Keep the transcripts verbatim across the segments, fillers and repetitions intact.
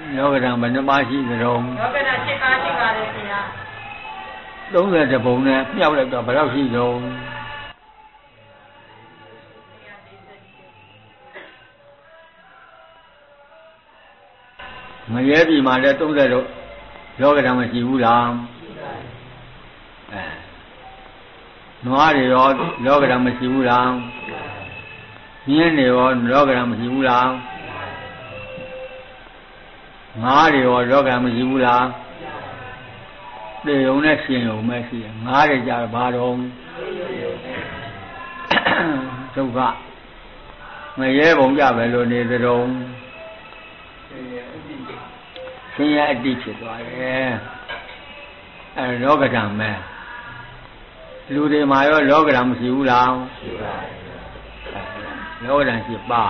လောကဓာတ်ဘယ်နှပါးရှိကြတော့လောကဓာတ်七ပါးရှိပါတယ်ခင်ဗျာသုံးဆယ်ပုံနဲ့မြောက်လိုက်တော့ဘယ်လောက်ရှိတော့မရဲပြီမှာလည်းသုံးဆယ်တော့လောကဓာတ်မရှိဘူးလားအဲနွားတွေရောလောကဓာတ်မရှိဘူးလားမြင်းတွေရောလောကဓာတ်မရှိဘူးလားငါးတွေရောလောကဓာတ်မရှိဘူးလားတေုံနဲ့ရှင်ုံမဲ့ရှိတယ်ငါးတွေကြတော့ဘာတော့ဒုက္ခမရဲပုံကြပဲလို့နေကြတော့ဆင်းရဲအတိဖြစ်သွားတယ်အဲလောကဓာတ်မဲ့လူတွေမှာရောလောကဓာတ်မရှိဘူးလားရှိပါတယ်လောကဓာတ်ရှိပါ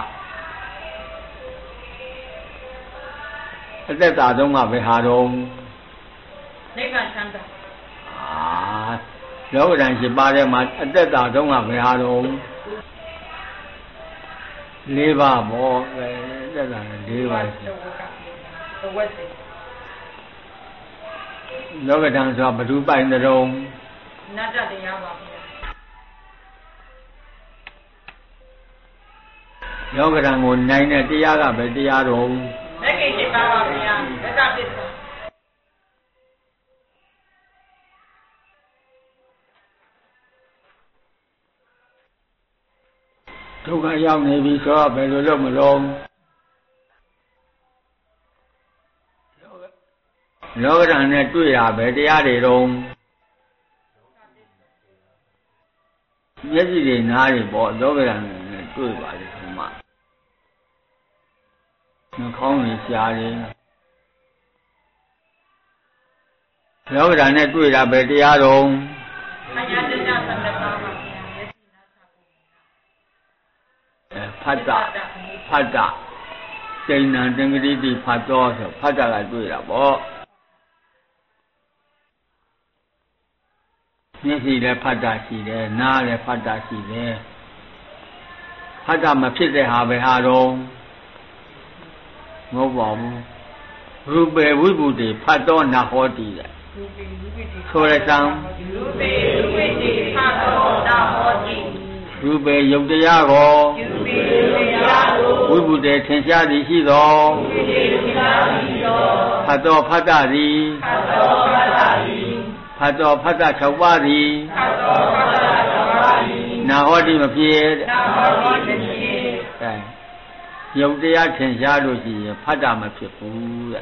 အသက်သာဆုံးကဘယ်ဟာတော့နိဗ္ဗာန်ချမ်းသာအာလောကဓာတ်ရှိပါထဲမှာအသက်သာဆုံးကဘယ်ဟာတော့လေးပါးပေါ့အဲအသက်သာလေးပါးလောကဓာတ်ဆိုတာဘယ်သူပိုင်တဲ့တော့နတ္တတရားပါဗျာလောကဓာတ်ကိုနိုင်တဲ့တရားကပဲတရားတော်မဂ္ဂင်七ပါးပါဗျာမက္ခပစ္စဒုက္ခရောက်နေပြီဆိုတော့ဘယ်လိုလုပ်မလို့လောကဓာတ်နဲ့တွေ့တာပဲတရားတွေတော့မျက်စိတွေနားတွေပေါ့လောကဓာတ်နဲ့တွေ့ပါလေဒီမှာနှာခေါင်းတွေရှားတယ်လောကဓာတ်နဲ့တွေ့တာပဲတရားတော့အညာတ္တသံဃာပါပါအဲဖတ်တာဖတ်တာစိဏ္ဏံသင်္ကတိတိဖတ်တော်ဆိုဖတ်တာကတွေ့တာပေါ့မျက်စိလည်းဖတ်တာရှိတယ်နားလည်းဖတ်တာရှိတယ်ဖတ်တာမဖြစ်တဲ့ဟာပဲဟာတော့မဟုတ်ပါဘူးရူပေဝိဗုတိဖတ်တော်နာဟောတိတဲ့ဆိုရစံရူပေဝိဗုတိဖတ်တော်နာဟောတိရူပေယုတ်တရားကိုရူပေယုတ်တရားကိုဝိဗုတေထင်ရှားသည်ရှိသောဝိဗုတေထင်ရှားသည်ရှိသောဖတ်တော်ဖတ်တာသည်ဖတ်တော်ဖတ်တာသည်ဖတ်တော်ဖတ်တာ၆ပါးသည်ဖတ်တော်ဖတ်တာ၆ပါးသည်နာဟောတိမဖြစ်နာဟောတိမဖြစ်အဲယုတ်တရားထင်ရှားလို့ရှိရင်ဖတ်တာမဖြစ်ဘူးတဲ့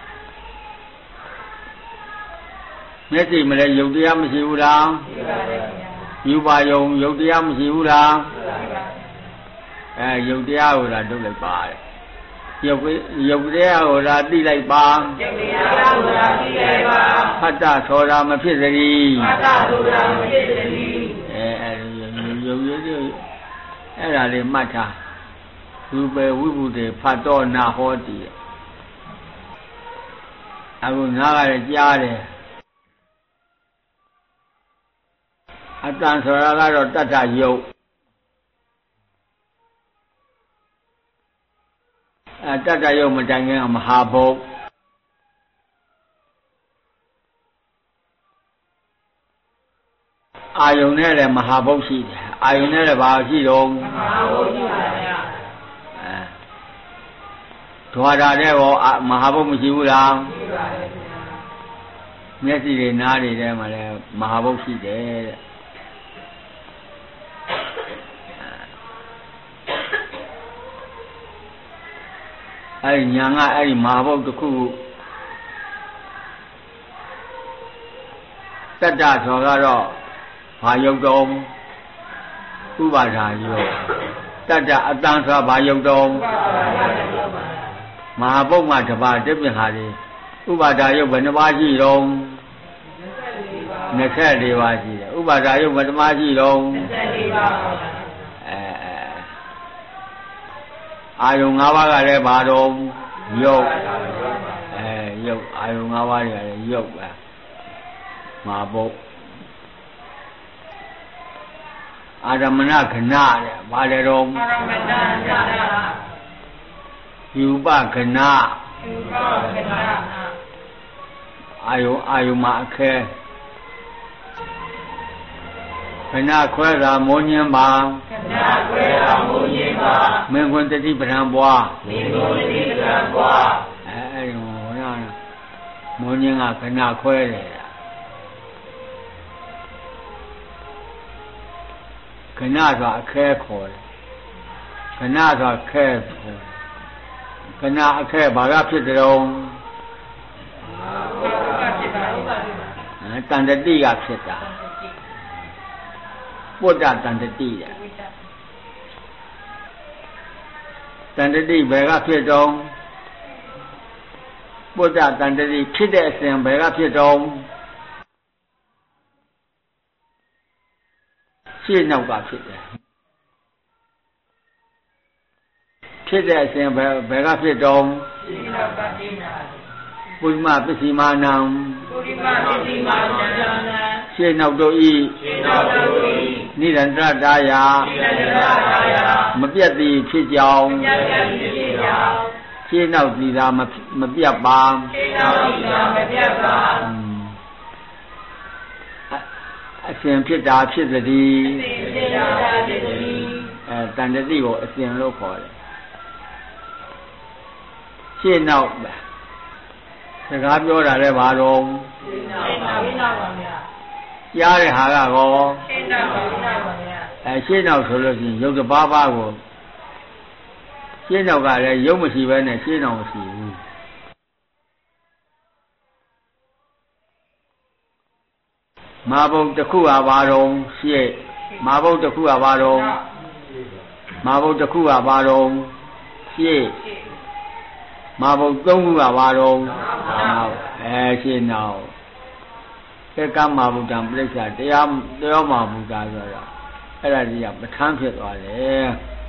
မျက်စိမလဲယုတ်တရားမရှိဘူးလားရှိပါတယ်ခင်ဗျာယူပါယုံယုတ်တရားမရှိဘူးလားအဲယုတ်တရားကိုသာထုတ်လိုက်ပါတဲ့ယုတ်ယုတ်တရားကိုသာသိလိုက်ပါယုတ်တရားကိုသာသိလိုက်ပါဖတ်တာဆိုတာမဖြစ်သတည်းဖတ်တာဆိုတာမဖြစ်သတည်းအဲအဲယုတ်ယုတ်အဲ့ဒါလေးမှတ်ထားရူပေဝိဗုတေဖတ်တော်နာဟောတိအခုနားကလည်းကြားတယ်အတန်ဆိုတာကတော့တတ္ထယုတ်အဲတတ္ထယုတ်မတိုင်ခင်မဟာဘုတ်အာယုန်နဲ့လည်းမဟာဘုတ်ရှိတယ်အာယုန်နဲ့လည်းဘာရှိတော့မဟာဘုတ်ရှိပါဗျာအဲဓဝါတာတဲ့ရောမဟာဘုတ်မရှိဘူးလားရှိပါတယ်ဗျာမျက်စိတွေနားတွေထဲမှာလည်းမဟာဘုတ်ရှိတယ်တဲ့အဲ့ဒီညာကအဲ့ဒီမဟာဘုတ်တစ်ခုတတ္တဆိုတော့ဘာယုတ်တော်ဥပါဒာယုတ်တတ္တအတန်ဆိုဘာယုတ်တော်မဟာဘုတ်မှာတစ်ပါးတစ်ပြဟာလေးဥပါဒာယုတ်ဘယ်နှပါးရှိတော့နှစ်ဆယ်လေးပါးရှိတယ်ဥပါဒာယုတ်ဘယ်နှပါးရှိတော့နှစ်ဆယ်လေးပါးအဲအာယုံ၅ပါးကလည်းဘာတော့ယုတ်အဲယုတ်အာယုံ၅ပါးတွေကလည်းယုတ်ပဲမာဘုတ်အာရမဏခဏတဲ့ဘာလဲတော့အာရမဏခဏယူပခဏယူအာယုအာယုမှာအခဲခဏခွဲတာမိုးညင်းပါခဏခွဲတာမိုးညင်းပါမင်းကွန်းတတိပဒံပွားမင်းကွန်းတတိပဒံပွားအဲအဲ့ဒီဟိုနာမိုးညင်းကခဏခွဲတယ်ခဏဆိုအခဲခေါ်တယ်ခဏဆိုခဲခေါ်ခဏအခဲဘာကဖြစ်တယ်တော့တန်တတိကဖြစ်တာပုဒ္ဒတန်တတိတဲ့တန်တတိဘယ်ကဖြစ်တော့ပုဒ္ဒတန်တတိဖြစ်တဲ့အစဉ်ဘယ်ကဖြစ်တော့ရှင်းနောက်ကဖြစ်တယ်ဖြစ်တဲ့အစဉ်ဘယ်ဘယ်ကဖြစ်တော့ရှင်းနောက်ကဖြစ်တာပုရိမပစ္စည်းမာနံပုရိမပစ္စည်းမာနံရှင်းနောက်တို့ဤရှင်းနောက်တို့ဤနိရန္တရတာယာနိရန္တရတာယာမပြတ်သည်ဖြစ်ကြောင်းမပြတ်သည်ဖြစ်ကြောင်းရှင်းနောက်သည်သာမပြတ်ပါရှင်းနောက်သည်သာမပြတ်ပါအစဉ်ဖြစ်တာဖြစ်သည်အစဉ်ဖြစ်တာဖြစ်သည်အဲတန်တတိကိုအစဉ်လို့ခေါ်တယ်ရှင်းနောက်စကားပြောတာလည်းဘာတော့ရှင်းနောက်ရှင်းနောက်ပါဗျာကြားတဲ့ဟာကကောရှင်းနောက်ပါဗျာအဲရှင်းနောက်ဆိုလို့ရှိရင်ရုပ်တစ်ပါးပါးကိုရှင်းနောက်ကလည်းရုပ်မရှိဘဲနဲ့ရှင်းနောက်မရှိဘူးမာဘုံတစ်ခုဟာဘာတော့ရှင်းမာဘုံတစ်ခုဟာဘာတော့မာဘုံတစ်ခုဟာဘာတော့ရှင်းမာဘုံသုံးခုဟာဘာတော့အဲရှင်းနောက်သက္ကမဗုဒ္ဓံပြိဿတရားတရားမှာဗုဒ္ဓဆိုတော့အဲ့ဒါကြီးကပဋ္ဌာန်းဖြစ်သွားတယ်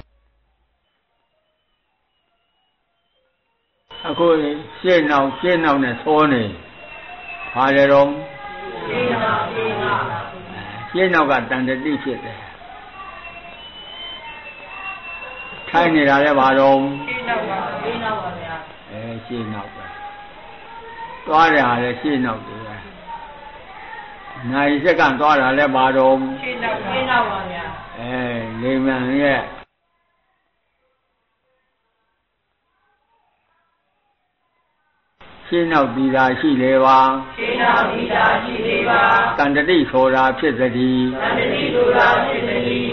အခုရှင်းနောက်ရှင်းနောက်နဲ့သိုးနေဘာလဲတော့ရှင်းနောက်ရှင်းနောက်ရှင်းနောက်ကတန်တတိဖြစ်တယ်ထိုင်နေတာလည်းဘာတော့ရှင်းနောက်ပါရှင်းနောက်ပါဗျာအဲရှင်းနောက်ပဲသွားတယ်ဟာလည်းရှင်းနောက်တယ်နိုင်စက္ကန့်သွားတာလည်းဘာတော့ရှင်းနောက်ရှင်းနောက်ပါဗျာအဲလေမန်ရဲ့ရှင်းနောက်ဒီသာရှိလေပါရှင်းနောက်ဒီသာရှိလေပါတန်တတိဆိုတာဖြစ်သည်တန်တတိဆိုတာဖြစ်သည်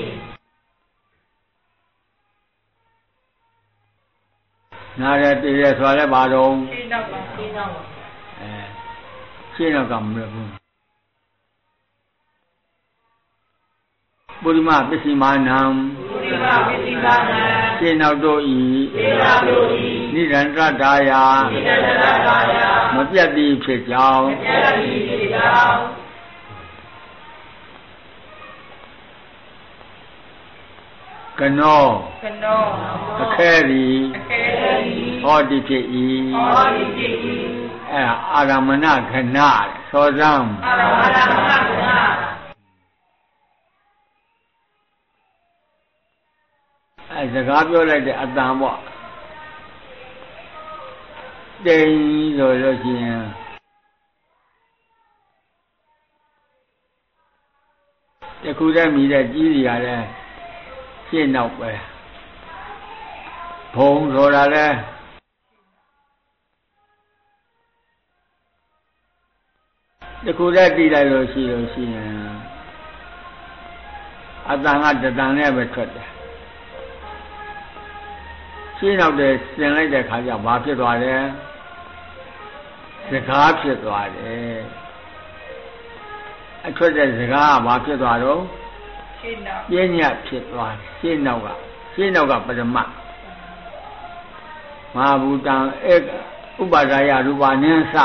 နာရတည်ရဆိုလည်းဘာတော့ရှင်းနောက်ပါရှင်းနောက်ပါအဲရှင်းနောက်ကမလို့ဘူးပုရိမပစ္စည်းမာနံပုရိမပစ္စည်းမာနံရှင်းနောက်တို့ဤရှင်းနောက်တို့ဤနိရန္တရတာယာနိရန္တရတာယာမပြတ်သည်ဖြစ်ကြောင်းမပြတ်သည်ဖြစ်ကြောင်းကနောကနောအခဲသည်အခဲသည်ဟောတိဖြစ်၏ဟောတိဖြစ်၏အဲအာရမဏခဏသောဇံအာရမဏခဏအဲစကားပြောလိုက်တဲ့အတန်ပေါ့တိန်ဆိုလို့ရှိရင်တခုတည်းမြည်တဲ့ကြီးစီကလည်းရှင်းနောက်ပဲဘုံဆိုတာလည်းတခုတည်းတည်လိုက်လို့ရှိလို့ရှိရင်အတန်ကတတန်နဲ့ပဲထွက်တယ်ရှင်းနောက်တယ်ဆင်လိုက်တဲ့ခါကျဘာဖြစ်သွားလဲစကားဖြစ်သွားတယ်အထွက်တဲ့စကားကဘာဖြစ်သွားတော့ရှင်းနောက်ပညာဖြစ်သွားတယ်ရှင်းနောက်ကရှင်းနောက်ကပရမတ်မဟာဘူတံဧကဥပါဒာယရူပနင်းစ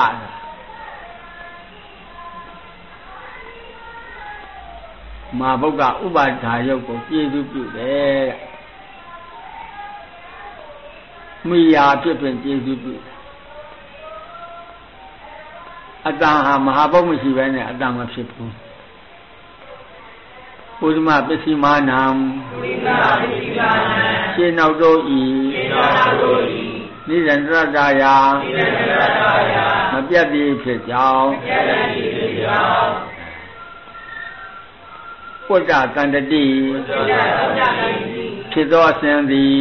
မဟာဘုရားဥပါဒါယုတ်ကိုကျေစုပြုတယ်မိယာဖြစ်ဖြင့်ကျေစုပြုအတန်ဟာမဟာဘုတ်မရှိဘဲနဲ့အတန်မဖြစ်ဘူးပုရိမပစ္စည်းမာနံပုရိမပစ္စည်းမာနံရှင်းနောက်တို့ဤရှင်းနောက်တို့ဤနိရန္တရတာယာမပြတ်သည်ဖြစ်ကြောင်းပုဒ္ဒတန္တတိဖြစ်သောအစဉ်သည်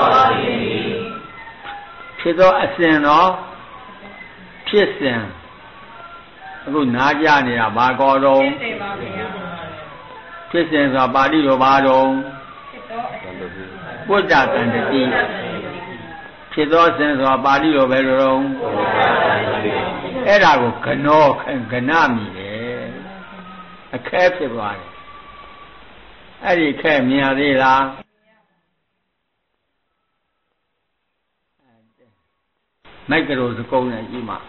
ဖြစ်သောအစဉ်တော့ဖြစ်စဉ်အခုနားကြနေတာဘာကောတော့ဖြစ်စဉ်ဆိုတာပါဠိလိုဘာတော့ပုဒ္ဒတန္တတိဖြစ်သောအစဉ်ဆိုတာပါဠိလိုပဲလို့တော့အဲ့ဒါကိုကနောကဏမိတယ်အခဲဖြစ်သွားတယ်အဲ့ဒီခဲမြင်ရသေးလားမိုက်ကရိုစကုံးနဲ့ကြီးမှာ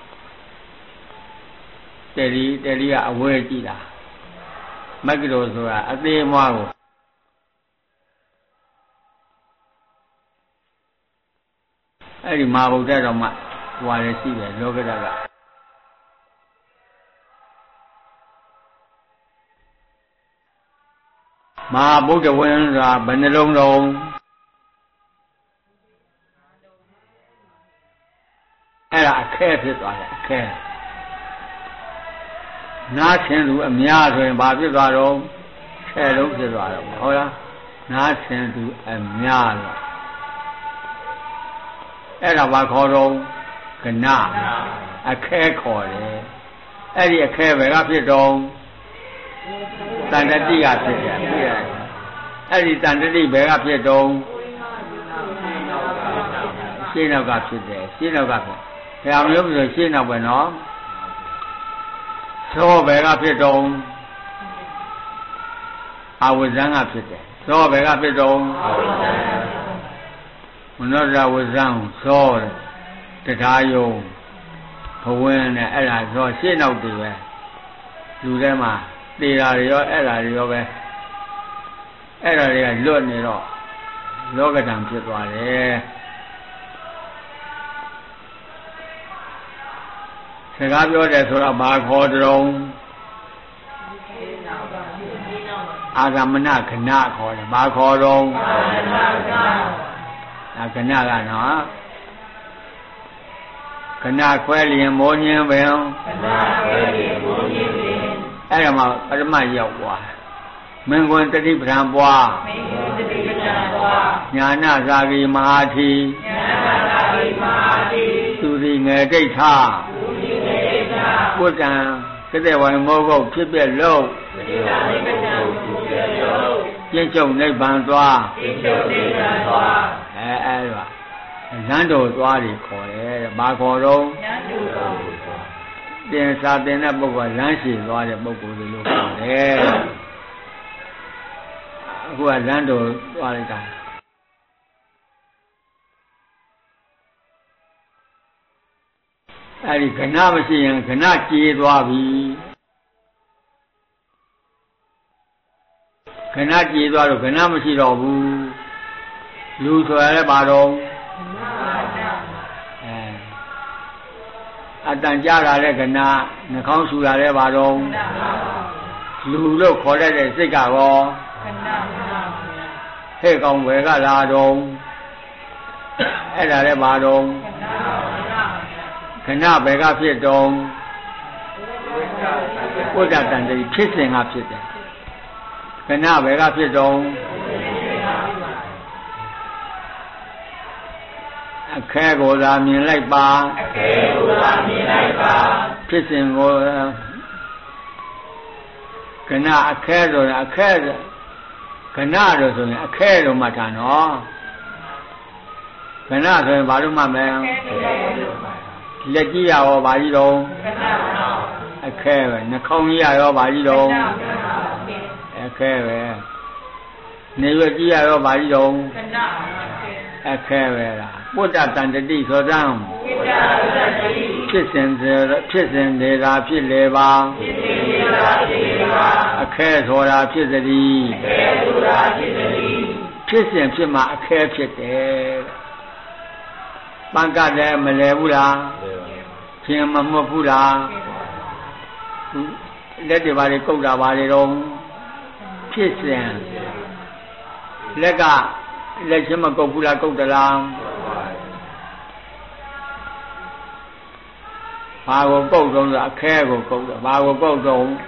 တယ်လီတယ်လီကအဝဲကြည့်တာမိုက်ကရိုဆိုတာအသေးမွားကိုအဲ့ဒီမာဗုဒ္ဓတော်မှဟွာရရှိတယ်လောကဓာတ်ကမဟာဗုဒ္ဓဝင်းဆိုတာဘယ်နှလုံးလုံးအဲ့ဒါအခဲဖြစ်သွားတယ်အခဲနားဆင်လူအများဆိုရင်ဘာဖြစ်သွားတော့ဆယ်လုံးဖြစ်သွားတော့ဟုတ်လားနားဆင်လူအများတော့အဲ့ဒါဘာခေါ်တော့ကဏအခဲခေါ်တယ်အဲ့ဒီအခဲဘယ်ကဖြစ်တော့တန်တတိကဖြစ်တယ်ပြည့်ရတယ်အဲ့ဒီတန်တတိဘယ်ကဖြစ်တော့ရှင်းနောက်ကဖြစ်တယ်ရှင်းနောက်ကဖြစ်ဘယ်အောင်လို့ဆိုရှင်းနောက်ပဲနော်သောဘယ်ကဖြစ်တော့အဝဇ္ဇံကဖြစ်တယ်သောဘယ်ကဖြစ်တော့မနောရဝဇ္ဇံသောတရားယုံဘဝင်းနဲ့အဲ့ဒါသောရှင်းနောက်တည်းပဲလူထဲမှာတေတာတွေရောအဲ့ဒါတွေရောပဲအဲ့ဒါတွေကလွတ်နေတော့လောကဓာတ်ဖြစ်သွားတယ်စကားပြောတယ်ဆိုတော့ဘာခေါ်တုံးအာဂမနခဏခေါ်တယ်ဘာခေါ်တုံးအာခဏကနော်ခဏခွဲလျင်မိုးညင်းပင်ခဏခွဲလျင်မိုးညင်းပင်အဲ့ဒါမှပရမရောက်သွားမင်္ဂွန်တတိပဌံပွားမင်္ဂွန်တတိပဌံပွားညာနာဇာဂိမဟာတိညာနာဇာဂိမဟာတိသူဒီငယ်ဒိဋ္ဌသူဒီငယ်ဒိဋ္ဌပုဒ္ဒံကတဲ့ဝိုင်မောကုတ်ဖြစ်ပြလို့တိတံနိဗ္ဗာန်ဖြစ်ပြလို့ပြည့်စုံနိဗ္ဗာန်သွားပြည့်စုံနိဗ္ဗာန်သွားအဲအဲ့ဒါလမ်းတော်သွားတွေခေါ်တယ်ဘာခေါ်တော့လမ်းတော်သွားတင်စာတင်တဲ့ပုဂ္ဂိုလ်လမ်းရှိသွားတဲ့ပုဂ္ဂိုလ်တွေလို့ခေါ်တယ်အခုကလမ်းတော်သွားလိုက်တာအဲ့ဒီခဏမရှိရင်ခဏကြေးသွားပြီခဏကြေးသွားတော့ခဏမရှိတော့ဘူးလူဆိုရလဲပါတော့အဲအတန်ကြတာလဲခဏနှာခေါင်းဆူတာလဲပါတော့လူလို့ခေါ်တတ်တဲ့စိတ်ကရောဟဲ့ကောင်ဝယ်ကလာတော့အဲ့ဒါလဲပါတော့ခဏဘယ်ကဖြစ်တော့ပုဒ္ဒတန္တတိဖြစ်စဉ်ကဖြစ်တယ်ခဏဘယ်ကဖြစ်တော့အခဲကိုသာမြင်လိုက်ပါအခဲကိုသာမြင်လိုက်ပါဖြစ်စဉ်ကိုခဏအခဲဆိုရင်အခဲခဏတော့ဆိုရင်အခဲတော့မှတ်တာနော်ခဏဆိုရင်ဘာလို့မှတ်မလဲလက်ကြီးရရောဘာကြီးတော့အခဲပဲနှာခေါင်းကြီးရရောဘာကြီးတော့အခဲပဲနေရွက်ကြီးရရောဘာကြီးတော့အခဲပဲလားပုဒ္ဒတန္တတိဆိုတမ်းဖြစ်စဉ်ဖြစ်စဉ်နေတာဖြစ်လေပါအခဲဆိုတာဖြစ်သတည်းဖြစ်စဉ်ဖြစ်မှအခဲဖြစ်တယ်ပန်းကလည်းမလဲဘူးလားရှင်မမွတ်ဘူးလားလက်တွေပါလေကုတ်တာပါလေတော့ဖြစ်စဉ်လက်ကလက်ချင်းမကုတ်ဘူးလားကုတ်တလားဘာကိုကုတ်တုံးဆိုအခဲကိုကုတ်တယ်ဘာကိုကုတ်တုံး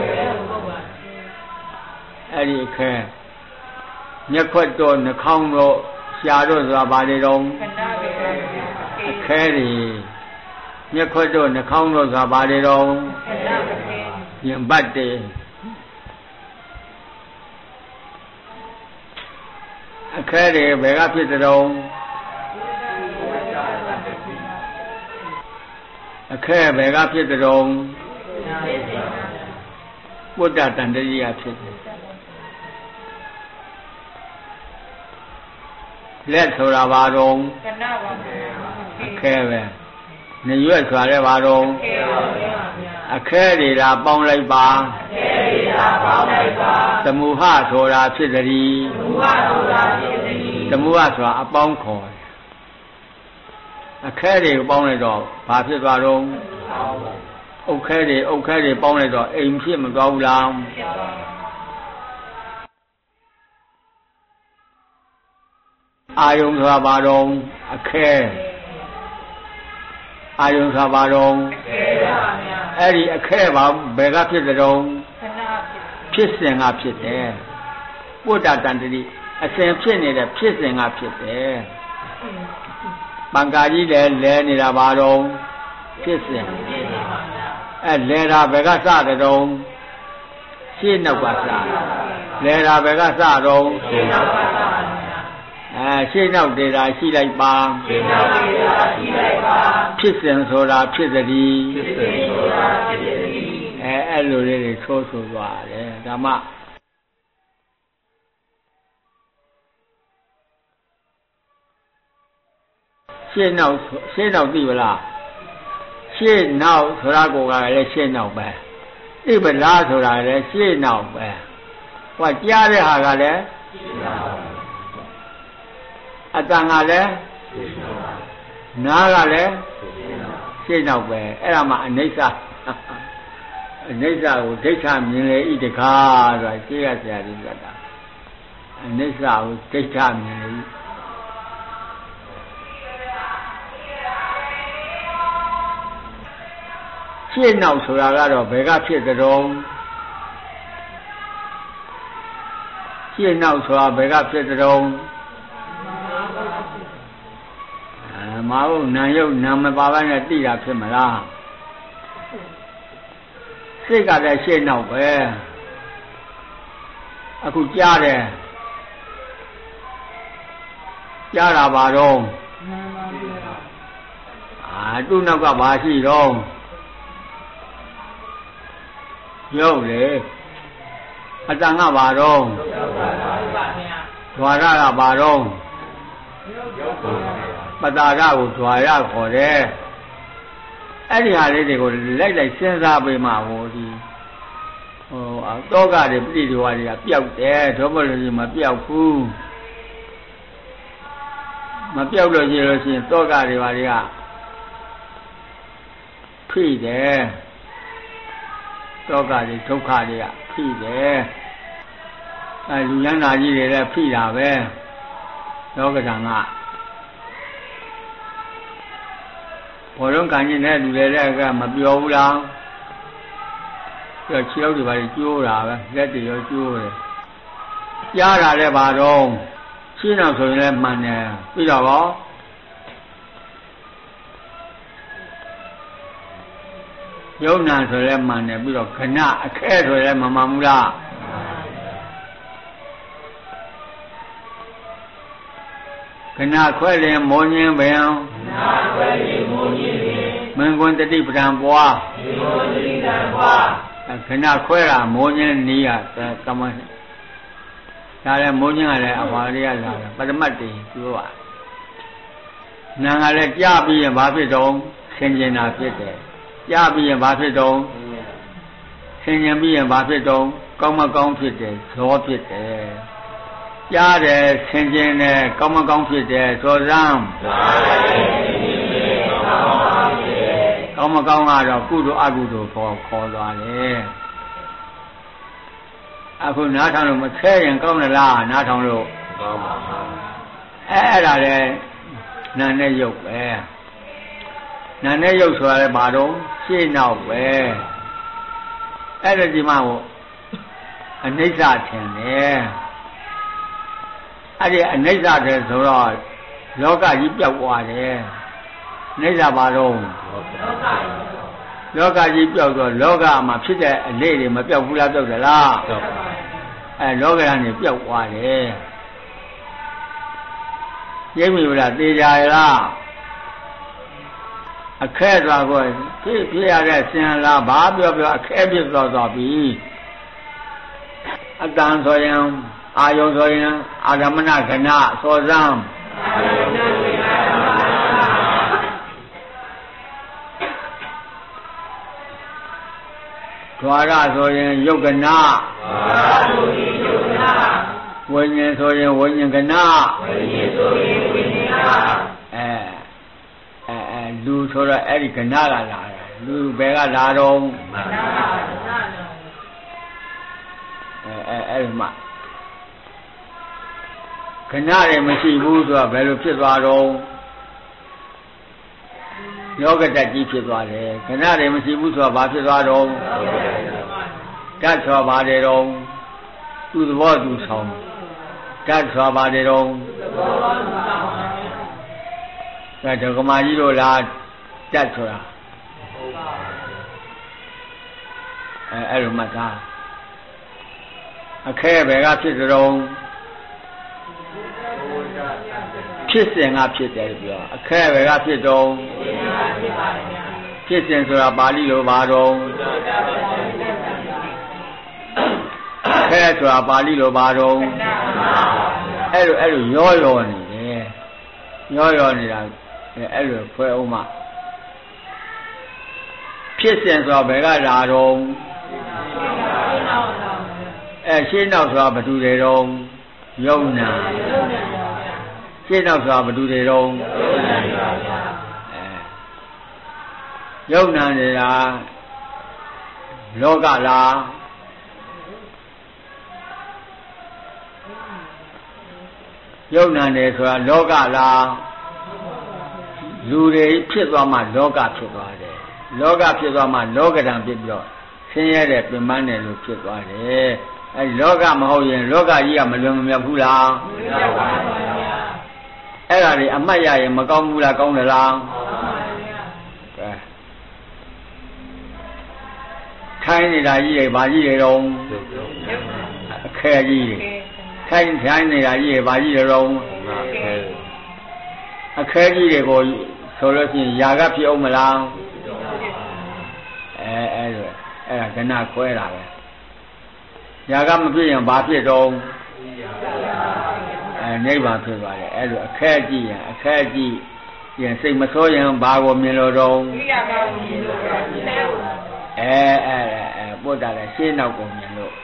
အဲ့ဒီအခဲမျက်ခွက်တော့နှာခေါင်းတော့ရှားတော့ဆိုတာဘာတွေတော့အခဲတွေမျက်ခွက်တော့နှာခေါင်းတော့ဆိုတာဘာတွေတော့ရင်ဘတ်တွေအခဲတွေဘယ်ကဖြစ်တဲ့အခဲဘယ်ကဖြစ်တဲ့ဘုဒ္ဓတန်တရိယဖြစ်တယ်လက်ဆိုတာဘာတော့အခဲပဲနေရွက်ဆိုတာလည်းဘာတော့အခဲတွေလားပေါင်းလိုက်ပါသမုဟဆိုတာဖြစ်သည်သမုဟဆိုတာအပေါင်းခေါ်တယ်အခဲတွေကိုပေါင်းလိုက်တော့ဘာဖြစ်သွားတော့အုတ်ခဲတွေအုတ်ခဲတွေပေါင်းလိုက်တော့အိမ်ဖြစ်မသွားဘူးလားအာယုံဆိုတာဘာတော့အခဲအာယုံဆိုတာဘာတော့အဲ့ဒီအခဲဘာဘယ်ကဖြစ်တဲ့တော့ဖြစ်စဉ်ကဖြစ်တယ်ဘုဒ္ဓတန်တတိအစဉ်ဖြစ်နေတဲ့ဖြစ်စဉ်ကဖြစ်တယ်ပံကာကြီးလည်းလဲနေတာဘာတော့ဖြစ်စဉ်အဲလဲတာဘယ်ကစတဲ့တော့ရှင်းနောက်ကစလဲတာဘယ်ကစတော့ရှင်းနောက်ကစအဲရှင်းနောက်ဒေတာရှိလိုက်ပါရှင်းနောက်ဒေတာရှိလိုက်ပါဖြစ်စဉ်ဆိုတာဖြစ်သည်ဖြစ်စဉ်ဆိုတာဖြစ်သည်အဲအဲ့လိုလေးတွေထိုးဆိုသွားတယ်ဒါမှရှင်းနောက်ရှင်းနောက်သိပလားရှင်းနောက်ဆိုတာကိုကလည်းရှင်းနောက်ပဲသိပလားဆိုတာလည်းရှင်းနောက်ပဲဟောကြားတဲ့ဟာကလည်းရှင်းနောက်အတန်ကလည်းနားကလည်းရှင်းနောက်ပဲအဲ့ဒါမှအနိစ္စအနိစ္စကိုဒိဋ္ဌမြင်လေဤတကားဆိုတာရှင်းရဆရာကြီးပြောတာအနိစ္စကိုဒိဋ္ဌမြင်လေရှင်းနောက်ဆိုတာကတော့ဘယ်ကဖြစ်တဲ့တော့ရှင်းနောက်ဆိုတာဘယ်ကဖြစ်တဲ့တော့အဲမဟုတ်နာယုတ်နာမပါဘဲနဲ့သိတာဖြစ်မလားစိတ်ကလည်းရှင်းနောက်ပဲအခုကြားတယ်ကြားတာပါတော့အာသူ့နောက်ကဘာရှိတော့ရုပ်လေအတန်ကဘာတော့ဓဝရကဘာတော့ပတာရကိုဓဝရခေါ်တယ်အဲ့ဒီဟာလေးတွေကိုလိုက်လိုက်စဉ်းစားပေးမှဟိုဒီဟိုတောကတွေပြိတိဝါတွေကပျောက်တယ်ဒုမလို့ရှိမပျောက်ဘူးမပျောက်လို့ရှိလို့ရှိရင်တောကတွေပါတွေကဖိတယ်တောကတွေဒုက္ခတွေကဖိတယ်အဲလူရန်နာကြီးတွေလည်းဖိတာပဲလောကဓာတ်ကဘောလုံးကန်ကြီးနဲ့လူတွေလည်းကမပြောဘူးလားပြောခြေောက်တွေပါကျိုးတာပဲလက်တွေရောကျိုးတယ်ကြားတာလည်းပါတော့ရှင်းအောင်ဆိုရင်လည်းမှန်တယ်ပြီးတော့ရောယုံနာဆိုလည်းမှန်တယ်ပြီးတော့ခဏအခဲဆိုလည်းမမှန်ဘူးလားခဏခွဲရင်မောင်းခြင်းပင်ခဏခွဲရင်မောင်းခြင်းပင်မင်္ဂွန်းတတိပဒံပွားမင်္ဂွန်းတတိပဒံပွားခဏခွဲတာမောင်းခြင်းနီးရတမန်ဒါလည်းမိုးချင်းကလည်းအပါရိယလာတယ်ပရမတ်တည်ပြောတာနာကလည်းကြားပြီးရင်ဘာဖြစ်တော့ဆင်ကျင်တာဖြစ်တယ်ကြားပြီးရင်ဘာဖြစ်တော့ဆင်ကျင်ပြီးရင်ဘာဖြစ်တော့ကောင်းမကောင်းဖြစ်တယ်ဇောဖြစ်တယ်ကြားတယ်ဆင်ကျင်တယ်ကောင်းမကောင်းဖြစ်တယ်ဇောစမ်းကောင်းမကောင်းကတော့ကုသိုလ်အကုသိုလ်ခေါ်ခေါ်သွားတယ်အခုနားထောင်လို့မဆဲရင်ကောင်းသလားနားထောင်လို့ကောင်းပါဘူးအဲအဲ့ဒါလေနာနဲ့ရုပ်ပဲနာနဲ့ရုပ်ဆိုတာလည်းဘာတော့ရှေ့နောက်ပဲအဲ့ဒါဒီမှာဟိုအနိစ္စထင်တယ်အဲ့ဒီအနိစ္စတဲ့ဆိုတော့လောကကြီးပြောက်သွားတယ်အနိစ္စဘာတော့လောကကြီးပြောက်တော့လောကမှာဖြစ်တဲ့အလေးတွေမပြောက်ဘူးလားပြောက်တယ်လားပြောက်ပါအဲလောကကနေပြောက်သွားတယ်ရိပ်မိဘူးလားသေကြရလားအခဲသွားကိုဖြစ်ဖြစ်ရတဲ့ဆင်လားဘာပြောပြောအခဲဖြစ်သွားသွားပြီအတန်ဆိုရင်အာယုံဆိုရင်အာရမဏကဏစောစံဒွါရဆိုရင်ယုတ်ကနာဝိညာဉ်ဆိုရင်ဝိညာဉ်ကနာအဲအဲအဲလူဆိုတော့အဲ့ဒီကနာကလာတယ်လူဘယ်ကလာတော့အဲအဲအဲ့ဒီမှာခဏတွေမရှိဘူးဆိုတော့ဘယ်လိုဖြစ်သွားတော့ယောဂတတ်ကြီးဖြစ်သွားတယ်ခဏတွေမရှိဘူးဆိုတော့ဘာဖြစ်သွားတော့တတ်ဆိုပါတယ်တော့သူ့သဘောသူဆောင်တတ်ဆိုပါတယ်တော့ဒါဒကမာကြီးတို့လားတတ်ဆိုတာအဲအဲ့လိုမှတ်သားအခဲဘယ်ကဖြစ်ကြတော့ဖြစ်စဉ်ကဖြစ်တယ်ပြောအခဲဘယ်ကဖြစ်တော့ဖြစ်စဉ်ဆိုတာပါဠိလိုပါတော့ခဲဆိုတာပါဠိလိုပါတော့အဲ့လိုအဲ့လိုရောရောနေတယ်ရောရောနေတာအဲ့လိုဖွဲအောင်မှဖြစ်စဉ်ဆိုတာဘယ်ကလာတော့အဲရှင်းနောက်ဆိုတာဘယ်သူတွေတော့ယုံနာရှင်းနောက်ဆိုတာဘယ်သူတွေတော့အဲယုံနာနေတာလောကလားယုံနာနေဆိုတာလောကလားလူတွေဖြစ်သွားမှလောကဖြစ်သွားတယ်လောကဖြစ်သွားမှလောကဓာတ်ဖြစ်ပြီးတော့ဆင်းရဲတဲ့ပြင်ပန်းတယ်လို့ဖြစ်သွားတယ်အဲလောကမဟုတ်ရင်လောကကြီးကမလွန်မမြောက်ဘူးလားမမြောက်ပါဘူးဗျာအဲ့ဒါတွေအမှတ်ရရင်မကောင်းဘူးလားကောင်းတယ်လားကောင်းပါဗျာကဲထိုင်းနေတာကြီးတွေဘာကြီးတွေတော့အခဲကြီးတွေထိုင်းထိုင်းနေတာကြီးတွေဘာကြီးတွေတော့အခဲကြီးတွေကိုဆိုလို့ရှိရင်ຢာကဖြစ်အောင်မလားအဲအဲလိုအဲ့ဒါကဏခွဲတာပဲຢာကမဖြစ်ရင်ဘာဖြစ်တော့အဲနိဗ္ဗာန်ဖြစ်သွားတယ်အဲ့လိုအခဲကြည့်ရင်အခဲကြည့်ရင်စိတ်မဆိုးရင်ဘာကိုမြင်လို့တော့အဲအဲအဲပုဒ်တာလည်းရှင်းနောက်ကိုမြင်လို့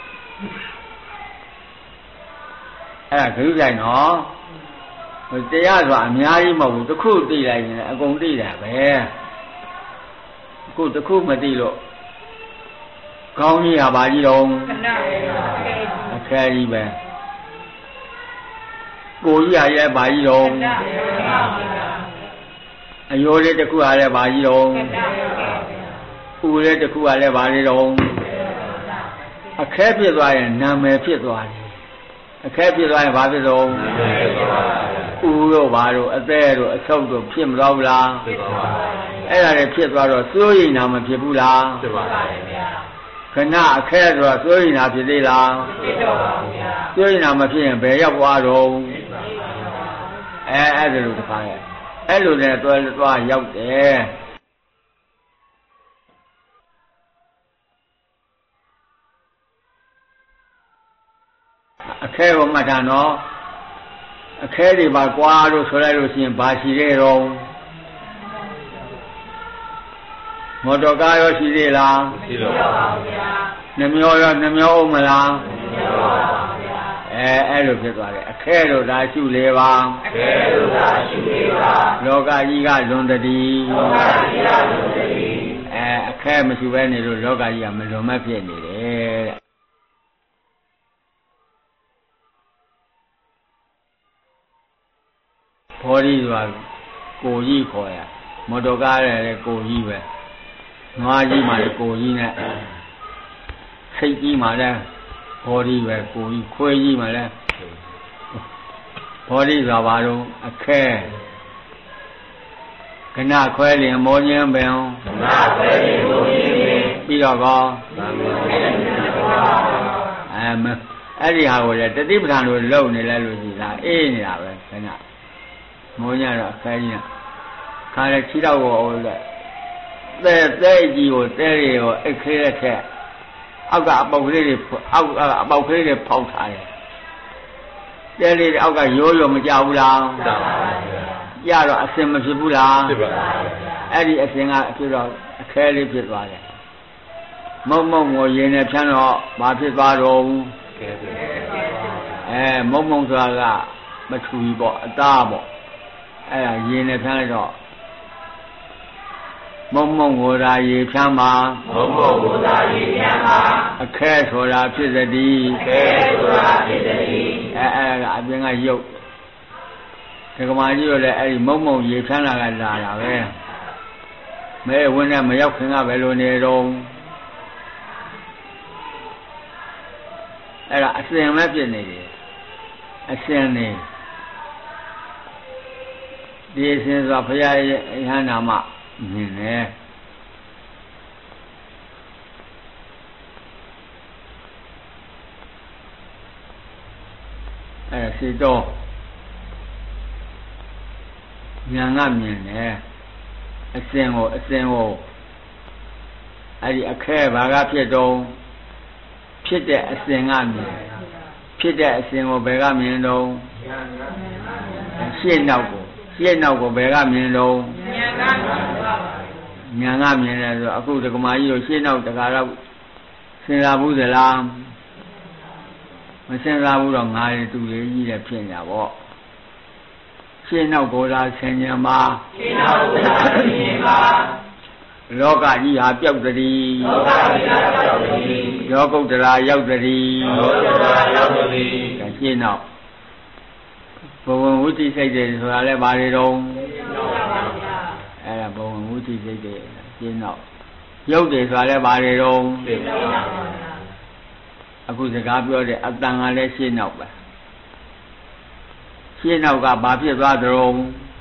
အဲ့ဒါဂရုစိုက်နော်တရားဆိုတာအများကြီးမဟုတ်ဘူးတစ်ခုသိလိုက်ရင်အကုန်သိတာပဲအခုတစ်ခုမသိလို့ကောင်းကြီးဟာဘာကြီးတော့အခဲကြီးပဲကိုကြီးဟာရဲ့ဘာကြီးတော့အယိုးလေးတစ်ခုဟာလည်းဘာကြီးတော့ဦးလေးတစ်ခုဟာလည်းဘာလေးတော့အခဲဖြစ်သွားရင်နာမည်ဖြစ်သွားတယ်အခဲဖြစ်သွားရင်ဘာဖြစ်တော့ဦးတို့ဘာတို့အသေးတို့အဆုပ်တို့ဖြစ်မသွားဘူးလားဖြစ်ပါပါအဲ့ဒါတွေဖြစ်သွားတော့စိုးရိမ်တာမဖြစ်ဘူးလားဖြစ်ပါပါဗျာခဏအခဲဆိုတော့စိုးရိမ်တာဖြစ်သေးလားဖြစ်တော့ပါဗျာစိုးရိမ်တာမဖြစ်ရင်ဘယ်ရောက်သွားတော့အဲအဲ့ဒါလိုတစ်ခါရဲ့အဲ့လိုနဲ့တွဲသွားရောက်တယ်အခဲကိုမှတ်တာနော်အခဲတွေပါကွာလို့ဆိုလိုက်လို့ရှိရင်ဘာရှိသေးတော့မော်တော်ကားရောရှိသေးလားရှိတော့ပါဗျာနှမျောရောနှမျောအောင်မလားနှမျောပါဗျာအဲအဲ့လိုဖြစ်သွားတယ်အခဲတို့သာရှုလေပါအခဲတို့သာရှုလေပါလောကကြီးကလွန်တည်းလောကကြီးကလွန်တည်းအဲအခဲမရှိဘဲနေလို့လောကကြီးကမလွန်မဖြစ်နေတယ်တဲ့ဘောဓိဆိုတာကိုကြီးခေါ်ရမော်တော်ကားလည်းကိုကြီးပဲနွားကြီးမှလည်းကိုကြီးနဲ့စိတ်ကြီးမှလည်းဘော်ဒီပဲကိုကြီးခွေးကြီးမှလည်းဘော်ဒီဆိုတာဘာလို့အခဲကနခွဲလင်မောခြင်းပင်ကနခွဲလင်မောခြင်းပင်ပြီးတော့ကောအဲမအဲ့ဒီဟာကိုလေတတိပဌာန်လိုလုံနေလဲလို့ရှိတာအေးနေတာပဲခဏမောညတော့အခဲကြီးခါလေခြေတော့ကိုအောင်လဲသဲသဲကြီးကိုတဲရီကိုအိတ်ခဲတဲ့ထက်အောက်ကအပေါက်ကလေးတွေအောက်အပေါက်ကလေးတွေဖောက်ထားတယ်တဲရီအောက်ကရိုးရိုးမကြဘူးလားကြတော့အစင်မဖြစ်ဘူးလားဖြစ်ပါဘူးအဲ့ဒီအစင်ကဖြစ်တော့အခဲလေးဖြစ်သွားတယ်မုံမုံကိုရင်နဲ့ဖြန်းတော့ဘာဖြစ်သွားတော့အဲမုံမုံဆိုတာကမထူကြီးပေါ့အသားပေါ့အဲ့ဒါရင်နဲ့ဖြန်းလိုက်တော့မုံမုံကိုသာရေဖြန်းပါမုံမုံကိုသာရေဖြန်းပါအခဲဆိုတာဖြစ်သတည်းအခဲဆိုတာဖြစ်သတည်းအဲအဲ့ဒါအပြင်ကရုပ်ဒီကမာကြီးတို့လည်းအဲ့ဒီမုံမုံရေဖြန်းလာကလာတာပဲမဲဝင်းနဲ့မရောက်ခင်ကဘယ်လိုနေတော့အဲ့ဒါအစင်ပဲဖြစ်နေတယ်အစင်နေဒီအစင်ဆိုဘုရားရဲ့ဟန္တာမမြင်တယ်အဲ့ဒါစီတော့ညာကမြင်တယ်အစင်ကိုအစင်ကိုအဲ့ဒီအခဲဘာကဖြစ်တော့ဖြစ်တဲ့အစင်ကမြင်ဖြစ်တဲ့အစင်ကိုဘယ်ကမြင်တော့ရှေ့နောက်ကိုရှေ့နောက်ကိုဘယ်ကမြင်တော့ညာကမြင်တယ်ဆိုအခုဒကမာကြီးတို့ရှေ့နောက်တခါတော့စဉ်းစားဘူးသလားမစဉ်းစားဘူးတော့ငါတွေတူတွေကြီးတယ်ဖြစ်နေတာပေါ့ရှင်းနောက်ကိုသာဆင်ញံပါရှင်းနောက်ကိုသာဆင်ញံပါလောကကြီးဟာပြောက်တည်းလောကကြီးဟာပြောက်တည်းယောကုတ္တရာရောက်တည်းယောကုတ္တရာရောက်တည်းဒါရှင်းနောက်ဘဝဝိသိစိတ်တွေဆိုတာလဲဘာတွေတော့အဲ့ဒါဘဝဝိသိစိတ်တွေရှင်းနောက်ရုပ်တွေဆိုတာလဲဘာတွေတော့အခုစကားပြောတဲ့အတန်ကလည်းရှင်းနောက်ပဲရှင်းနောက်ကဘာဖြစ်သွားသလဲ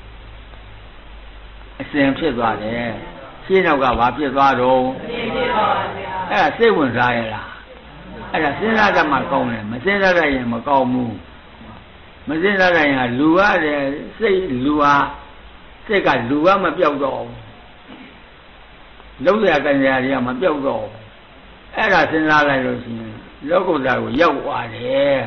အစင်ဖြစ်သွားတယ်ရှင်းနောက်ကဘာဖြစ်သွားတော့အဲ့ဒါစိတ်ဝင်စားရလားအဲ့ဒါစဉ်းစားတတ်မှကောင်းတယ်မစဉ်းစားတတ်ရင်မကောင်းဘူးမစဉ်းစားတတ်ရင်လူရတယ်စိတ်လူဟာစိတ်ကလူကမပြောက်တော့လုံးရကြံရတွေကမပြောက်တော့အဲ့ဒါစဉ်းစားလိုက်လို့ရှိရင်လောကုတ္တရာကိုရောက်သွားတယ်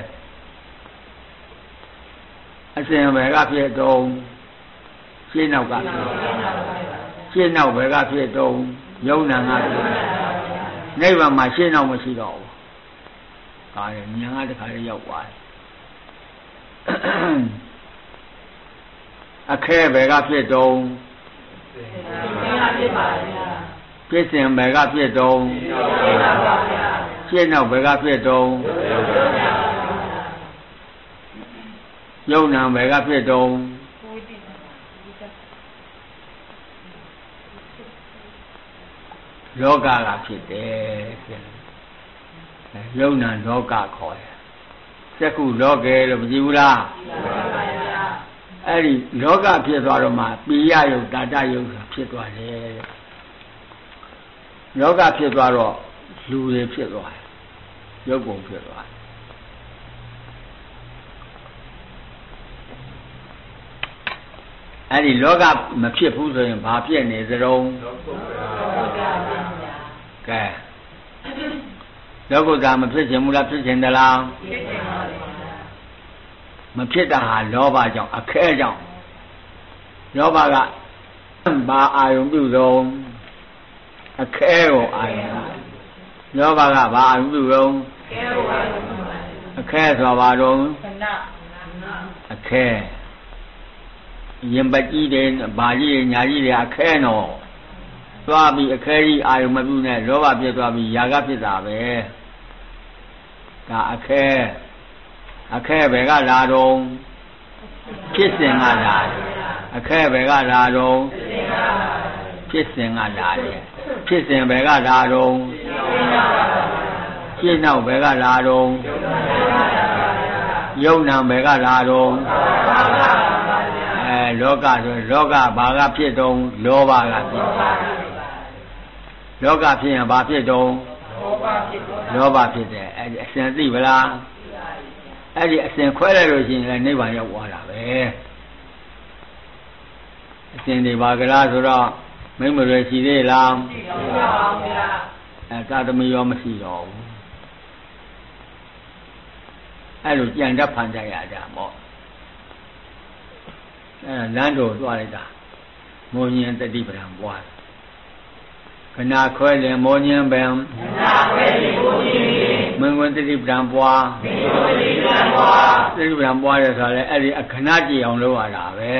အစဉ်ဘယ်ကဖြစ်တော့ရှင်းနောက်ကရှင်းနောက်ဘယ်ကဖြစ်တော့ယုံနာငါဖြစ်နိဗ္ဗာန်မှာရှင်းနောက်မရှိတော့ဘူးဒါရဉာဏ်ကတခါလေးရောက်သွားတယ်အခဲဘယ်ကဖြစ်တော့ဖြစ်စဉ်ဘယ်ကဖြစ်တော့ရှင်းနောက်ဘယ်ကဖြစ်တော့ယုံနာဘယ်ကဖြစ်တော့လောကကဖြစ်တယ်ယုံနာလောကခေါ်တယ်စက္ခုလောကေလို့မကြည့်ဘူးလားအဲ့ဒီလောကဖြစ်သွားတော့မှပိယယုတ်တာတယုတ်ဖြစ်သွားတယ်လောကဖြစ်သွားတော့လူတွေဖြစ်သွားတယ်ရုပ်ပုံဖြစ်သွားတယ်အဲ့ဒီလောကမဖြစ်ဘူးဆိုရင်ဘာဖြစ်နေသတုံးကဲလောကုတ္တရာမဖြစ်ခြင်းမူလားဖြစ်ခြင်းတလားမဖြစ်တာဟာလောဘကြောင့်အခဲကြောင့်လောဘကဘာအာယုံပြုဆုံးအခဲကိုအာယုံလောဘကဘာအာယုံပြုဆုံးအခဲဆိုပါတော့အခဲရင်ပကြီးတယ်ဗာကြီးညာကြီးတွေအခဲတော့သွားပြီးအခဲကြီးအာယုံမပြုနဲ့လောဘဖြစ်သွားပြီးຢာကဖြစ်တာပဲဒါအခဲအခဲဘယ်ကလာတော့ဖြစ်စဉ်ကလာအခဲဘယ်ကလာတော့ဖြစ်စဉ်ကလာတယ်ဖြစ်စဉ်ဘယ်ကလာတော့ရှင်းနောက်ဘယ်ကလာတော့ယုံနာဘယ်ကလာတော့အဲလောကဆိုလောကဘာကဖြစ်တော့လောဘကဖြစ်လောကဖြစ်ရင်ဘာဖြစ်တော့လောဘဖြစ်တယ်အဲ့ဒီအစဉ်သိပလားအဲ့ဒီအစဉ်ခွဲလိုက်လို့ရှိရင်လည်းနိဗ္ဗာန်ရောက်သွားတာပဲအစဉ်တွေပါကြလားဆိုတော့မိမ့်မရွယ်ရှိသေးလားရှိပါဘူးဗျာအဲသာသမီရောမရှိတော့ဘူးအဲ့လိုကြံတတ်ဖန်တတ်ရတာပေါ့အဲလမ်းတော်သွားလိုက်တာမောညင်တတိပံပွားခဏခွဲရင်မောညင်ပံခဏခွဲရင်မောညင်မင်္ဂတတိပံပွားမင်္ဂတတိပံပွားတတိပံပွားရဆိုလဲအဲ့ဒီအခဏကြည့်အောင်လုပ်ရတာပဲ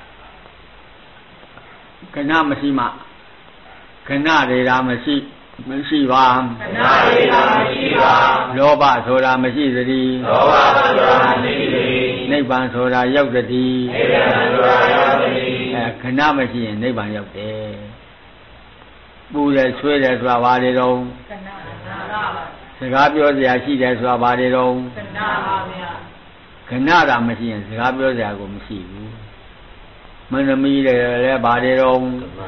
ခဏမရှိမှခဏတွေကမရှိမရှိပါခဏတွေကမရှိပါလောဘဆိုတာမရှိသတည်းလောဘဆိုတာမရှိသတည်းနိဗ္ဗာန်ဆိုတာရောက်သတည်းနိဗ္ဗာန်ဆိုတာရောက်သတည်းအဲခဏမရှိရင်နိဗ္ဗာန်ရောက်တယ်ပူတယ်ဆွေးတယ်ဆိုတာဘာတွေတော့ခဏပါစကားပြောစရာရှိတယ်ဆိုတာဘာတွေတော့ခဏပါဗျာခဏတာမရှိရင်စကားပြောစရာကိုမရှိဘူးမနမီးတယ်လည်းဘာတွေတော့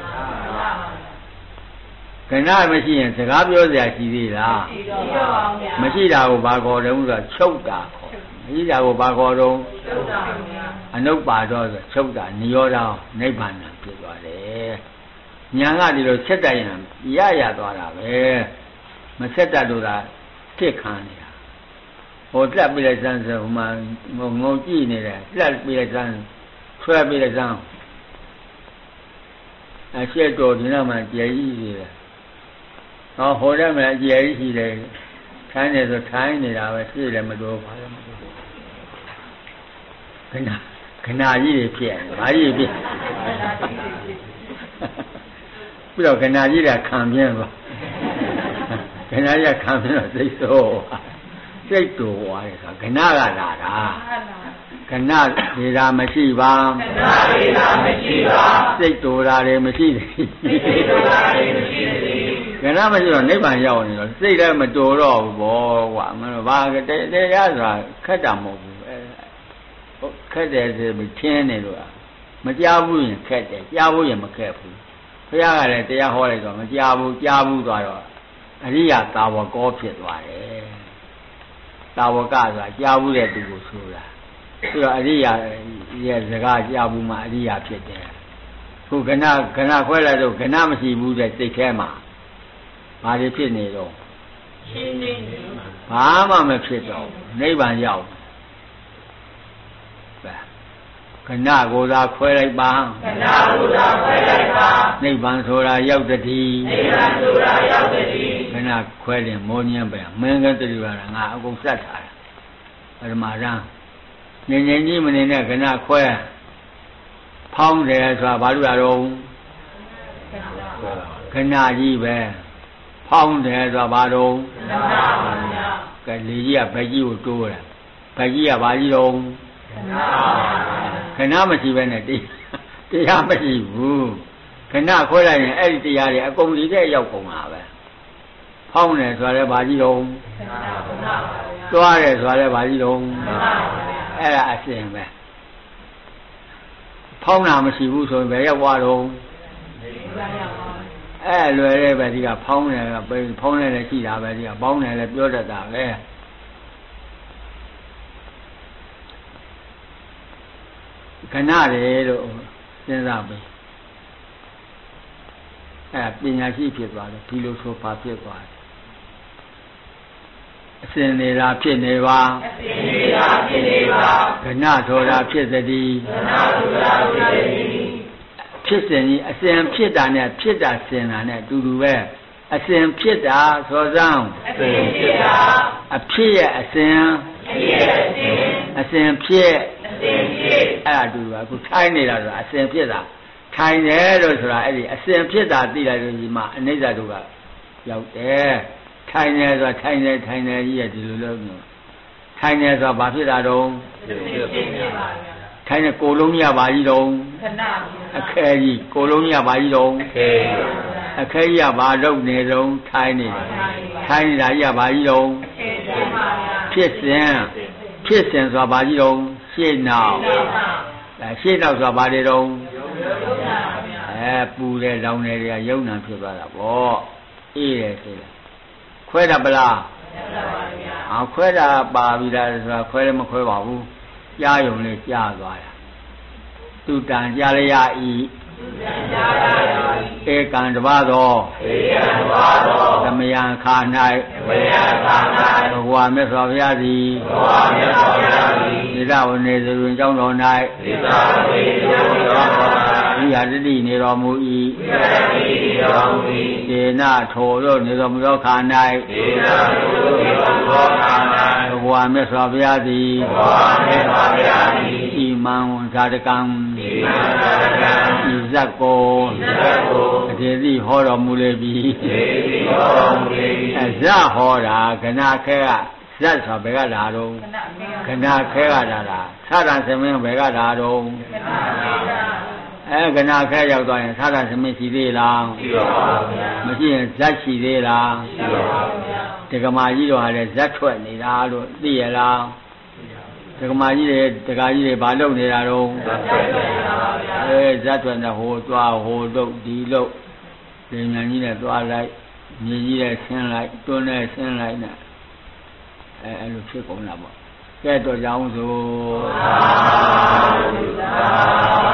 ခဏမရှိရင်စကားပြောစရာရှိသေးလားမရှိတာကိုဘာခေါ်တယ်ဆိုတော့ချုပ်တာခေါ်မရှိတာကိုဘာခေါ်တော့ချုပ်တာပါဗျာအနုပ္ပါဒောဆိုချုပ်တာနိရောဓနိဗ္ဗာန်ဖြစ်သွားတယ်ညာကဒီလိုဆက်တတ်ရင်ရရသွားတာပဲမဆက်တတ်လို့သာတစ်ခံနေတာဟိုတက်ပြီးလိုက်စမ်းဆိုဟိုမှာငုံငုံကြည့်နေတယ်တက်ပြီးလိုက်စမ်းဆွဲပြီးလိုက်စမ်းအရှက်တော်ဒီနောက်မှာကြည်ကြီးနေတယ်ဟောဟိုတက်မှာကြည်ကြီးရှိတယ်ထိုင်းနေဆိုထိုင်းနေတာပဲသိတယ်မတော်ပါဘူးခဏခဏကြီးတွေဖြစ်တယ်ဘာကြီးဖြစ်ပြီးတော့ခဏကြီးကခံပြင်းသွားခဏကြီးကခံပြင်းတော့စိတ်ဆိုးစိတ်တူသွားတယ်ဆိုခဏကလာတာခဏဒေတာမရှိပါခဏဒေတာမရှိပါစိတ်တူတာတွေမရှိသေးစိတ်တူတာတွေမရှိသေးခဏမရှိတော့နိဗ္ဗာန်ရောက်နေတော့စိတ်လည်းမတူတော့ဘူးဘောကွာမလို့ဘာတရားဆိုတာခက်တာမဟုတ်ဘူးအဲခက်တယ်ဆိုပြီးထင်းနေလို့မကြားဘူးရင်ခက်တယ်ကြားဘူးရင်မခက်ဘူးဘုရားကလည်းတရားဟောလိုက်တော့မကြားဘူးကြားဘူးသွားတော့အရိယာသာဝကောဖြစ်သွားတယ်သာဝကဆိုတာကြားဘူးတဲ့သူကိုဆိုတာပြီးတော့အရိယာရဲ့စကားကြားဘူးမှအရိယာဖြစ်တယ်ခုခဏခဏခွဲလိုက်တော့ခဏမရှိဘူးတဲ့စိတ်ထဲမှာဘာတွေဖြစ်နေတော့ရှင်းနေဘာမှမဖြစ်တော့နိဗ္ဗာန်ရောက်ခဏကိုယ်သာခွဲလိုက်ပါခဏကိုယ်သာခွဲလိုက်ပါနိဗ္ဗာန်ဆိုတာရောက်တည်းနိဗ္ဗာန်ဆိုတာရောက်တည်းခဏခွဲရင်မောညင်းပဲမင်းကတည်းကငါအကုန်စက်ထားတာပရမရံငြိမ်ငြိမ်ကြီးမနေနဲ့ခဏခွဲဖောင်းတယ်ဆိုတာဘာလို့ရတော့ခဏကြီးပဲဖောင်းတယ်ဆိုတာဘာတော့ခဏပါဗျာကဲလေကြီးကဗက်ကြီးကိုတိုးတယ်ဗက်ကြီးကဘာကြီးတော့ခဏမရှိပဲနဲ့တရားမရှိဘူးခဏခွဲလိုက်ရင်အဲ့ဒီတရားတွေအကုန်ဒီတဲ့ရောက်ကုန်တာပဲဖောင်းတယ်ဆိုရဲဘာကြီးတော့သွားတယ်ဆိုရဲဘာကြီးတော့အဲ့ဒါအစဉ်ပဲဖောင်းတာမရှိဘူးဆိုရင်ဘယ်ရောက်သွားတော့အဲ့လွယ်တဲ့ပဲဒီကဖောင်းတယ်ကဖောင်းတယ်လည်းရှိတာပဲဒီကပေါင်းတယ်လည်းပြောတတ်တာပဲခဏတယ်လို့စဉ်းစားပြီအဲပညာရှိဖြစ်သွားတယ်ဒီလိုဆိုပါဖြစ်သွားတယ်အစဉ်နေတာဖြစ်နေပါအစဉ်နေတာဖြစ်နေပါခဏဆိုတာဖြစ်သတည်းခဏဆိုတာဖြစ်သတည်းဖြစ်စဉ်ကြီးအစဉ်ဖြစ်တာနဲ့ဖြစ်တာစဉ်တာနဲ့အတူတူပဲအစဉ်ဖြစ်တာဆိုစမ်းအစဉ်ဖြစ်တာအဖြစ်ရဲ့အစဉ်အဖြစ်ရဲ့အစဉ်အစဉ်ဖြစ်အစဉ်ဖြစ်အဲ့ဒါတူပါအခုထိုင်းနေတာဆိုတာအစဉ်ဖြစ်တာထိုင်တယ်လို့ဆိုတာအဲ့ဒီအစဉ်ဖြစ်တာသိလိုက်လို့ဒီမှာအနိစ္စတို့ကရောက်တယ်ထိုင်တယ်ဆိုတာထိုင်တယ်ထိုင်တယ်ကြီးရဲ့ဒီလိုလို့မျိုးထိုင်တယ်ဆိုတာဘာဖြစ်တာတော့ထခိုင်းတဲ့ကိုလုံးကြီးကဘာကြီးတုံးခဏအခဲကြီးကိုလုံးကြီးကဘာကြီးတုံးခဲအခဲကြီးကဘာလုပ်နေတုံးထိုင်းနေတယ်ထိုင်းနေတာကြီးကဘာကြီးတုံးဖြစ်စဉ်ဖြစ်စဉ်ဆိုတာဘာကြီးတုံးရှေ့နောက်အဲရှေ့နောက်ဆိုတာဘာတွေတုံးအဲပူတဲ့လောင်တဲ့တွေကယုံနာဖြစ်သွားတာပေါ့အေးတယ်ဆိုတယ်ခွဲတာပလားအော်ခွဲတာပါပြီလားဆိုတာခွဲလည်းမခွဲပါဘူးကြားယုံလေးကြားသွားတာသူတန်ကြားရဤဧကံတပါသောဧကံတပါသောသမယံခါ၌သမယံခါ၌ဘဂဝါမြတ်စွာဘုရားသည်ဘဂဝါမြတ်စွာဘုရားသည်ဣဒဝနေသတွင်ကျောင်းတော်၌ဣဒဝနေသတွင်ကျောင်းတော်၌ဝိဟာရတိနေတော်မူ၏ဝိဟာရတိနေတော်မူ၏ဒေနထိုတို့နေတော်မူသောခါ၌ဒေနထိုတို့နေတော်မူသောခါ၌ဘဂဝါမြတ်စွာဘုရားသည်ဘဂဝါမြတ်စွာဘုရားသည်ဣမံဇာတကံဣမံဇာတကံဣဇတ်ကိုဣဇတ်ကိုအတေတိဟောတော်မူလေပြီအတေတိဟောတော်မူလေပြီအဇဟောတာခဏခဲကဇတ်ဆိုဘယ်ကလာတော့ခဏခဲကလာတာသာရသမင်းဘယ်ကလာတော့အဲခဏခဲရောက်သွားရင်သာရသမင်းရှိသေးလားရှိပါပါဘုရားမရှိရင်ဇတ်ရှိသေးလားရှိပါပါဘုရားဒကမာကြီးတော်ဟာလည်းဇတ်ထွက်နေတာလို့သိရလားဒကမာကြီးတွေဒကာကြီးတွေဘာလုပ်နေတာတော့ဇတ်ထွက်နေတာပါဗျာအဲဇတ်ထွက်နေဟိုသွားဟိုလုပ်ဒီလုပ်ဒီမြန်ကြီးနဲ့သွားလိုက်မြေကြီးနဲ့ဆင်းလိုက်တွန်းနဲ့ဆင်းလိုက်နဲ့အဲအဲ့လိုဖြစ်ကုန်တာပေါ့ကဲတော့ကြောင်းဆိုသာ